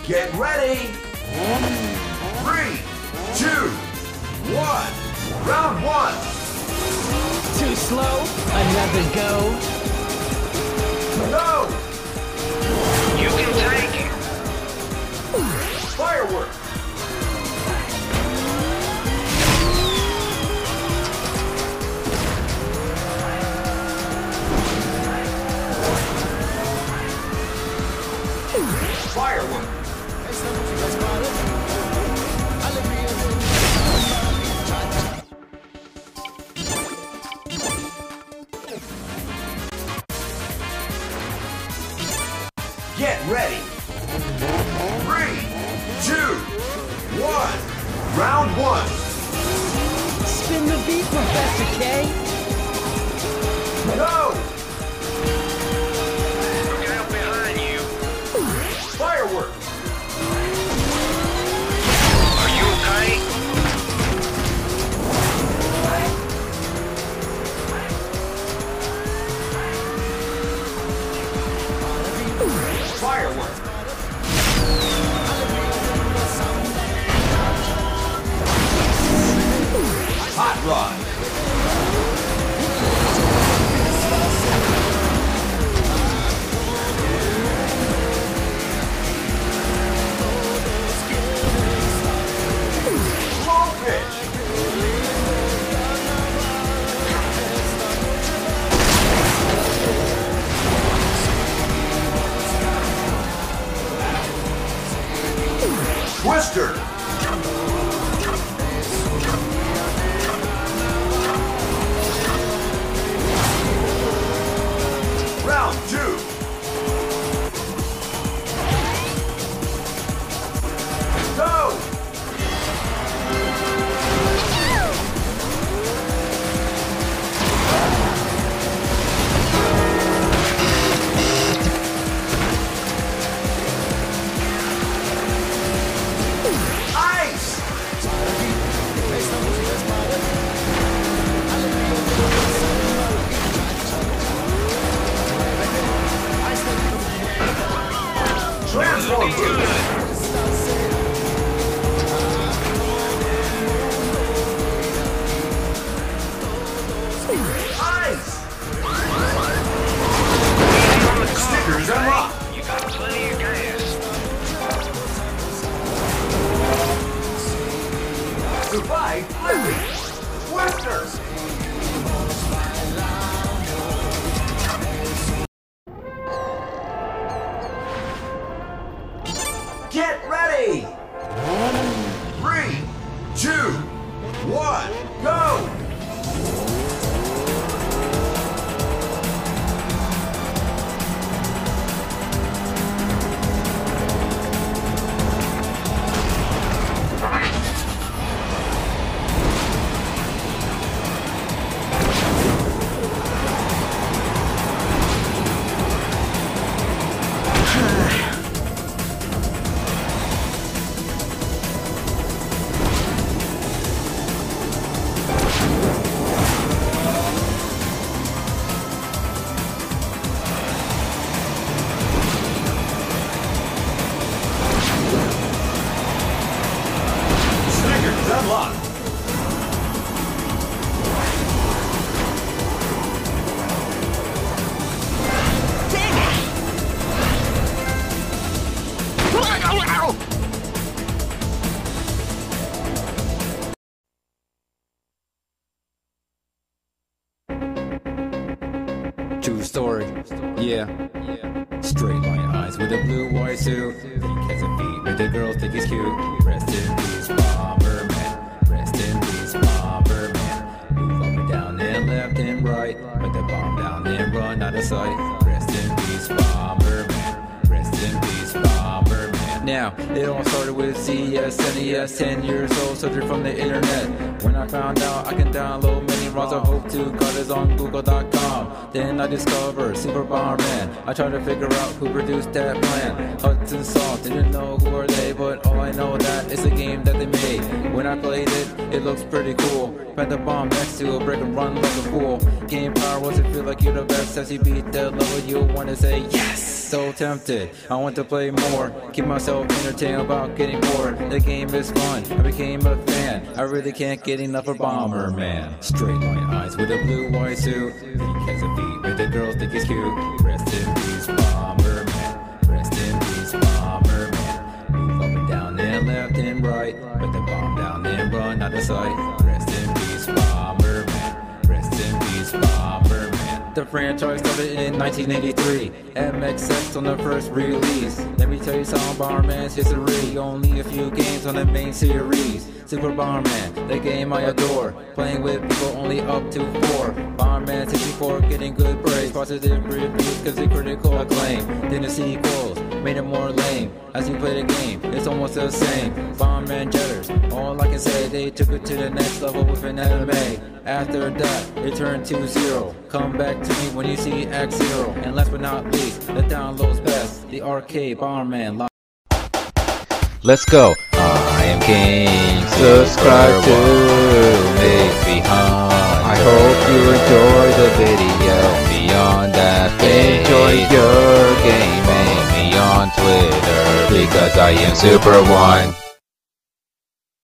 Get ready! 3, 2, 1. Round 1. Too slow? Another go? Go! You can take it. Fireworks! Fireworks! Get ready! 3, 2, 1. Round 1. Spin the beat, Professor K. Go! Look out behind you. Fireworks! Are you okay? Fireworks! Hot rod! Low pitch! Twister! Round 2. Go! Ice! Transform Looking good. Ice! Easy on the car, Stickers okay? unlocked. You got plenty of gas. Survive flipping! Twister! Get ready! 3, 2, 1, go! Stickers unlocked. True story, yeah. Straight line eyes with a blue white suit. Pink hands and feet with the girls think he's cute. Rest in peace, Bomberman. Rest in peace, Bomberman. Move up and down and left and right. Put the bomb down and run out of sight. Rest in peace, Bomberman. Rest in peace, Bomberman. Now, it all started with CS, NES, 10 years old, searching from the internet. When I found out I can download many ROMs, I hope to cut it on Google.com. Then I discovered Super Bomberman. I tried to figure out who produced that plan. Hudson Soft, didn't know who are they, but all I know that it's a game that they made. When I played it, it looks pretty cool. Plant the bomb next to a brick and run like a fool. Game power was it feel like you're the best. As you beat the level, you wanna say yes. so tempted. I want to play more, keep myself entertained about getting bored. The game is fun, I became a fan. I really can't get enough of Bomberman. Straight line eyes with a blue white suit. Pink hands and feet, but the girls think he's cute. Rest in peace, Bomberman. Rest in peace, Bomberman. Move up and down and left and right. Put the bomb down and run out of sight. Rest in peace, Bomberman. Rest in peace, Bomberman. The franchise started in 1983. MXX on the first release. Let me tell you something, Bomberman's history. Only a few games on the main series. Super Bomberman, the game I adore. Playing with people only up to 4. Bomberman 64 getting good praise. Positive reviews cause the critical acclaim. Then the sequels made it more lame. As you play the game, it's almost the same. Bomberman Jetters, all I can say, they took it to the next level with an anime. After that, it turned to 0. Come back to me when you see Act Zero. And last but not least, the download's best, the arcade Bomberman. Let's go. I am King. Subscribe to Make Behind. I hope you enjoy the video. Beyond that, enjoy your gaming. Me on Twitter because I am Super One.